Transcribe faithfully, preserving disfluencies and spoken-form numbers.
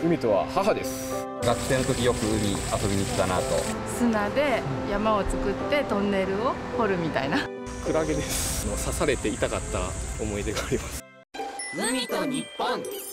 海とは母です。 学生の時よく海遊びに行ったなと。 砂で山を作ってトンネルを掘るみたいな。 クラゲです。刺されて痛かった思い出があります。 海と日本。